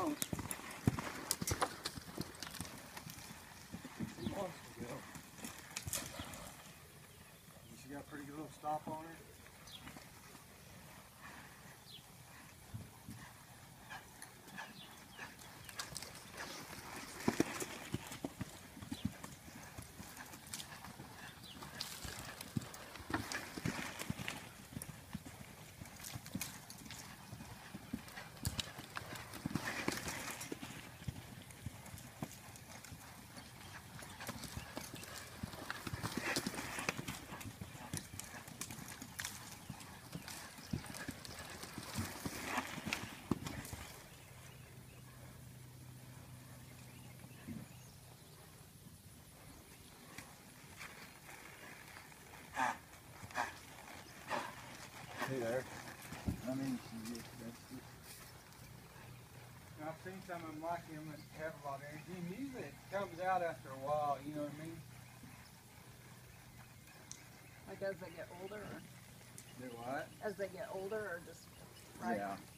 don't. He wants to go. She got a pretty good little stop on her. Hey there. I mean, I've seen some of them like him that have a lot of energy. And usually it comes out after a while, you know what I mean? Like as they get older, or Do what? as they get older, or just right? yeah.